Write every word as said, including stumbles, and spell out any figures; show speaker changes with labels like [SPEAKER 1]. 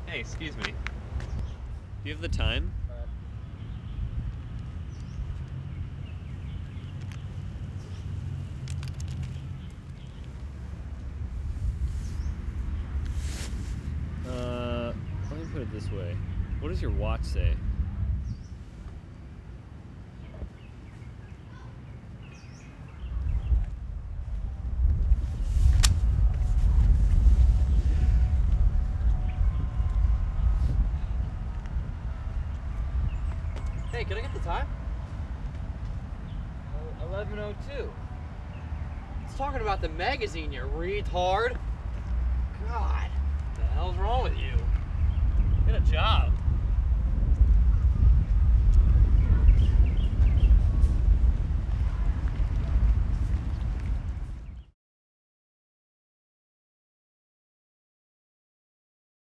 [SPEAKER 1] Hey, excuse me. Do you have the time? Uh, let me put it this way. What does your watch say?
[SPEAKER 2] Hey, can I get the time? eleven oh two. It's talking about the magazine, you retard. God, what the hell's wrong with you?
[SPEAKER 1] Get a job.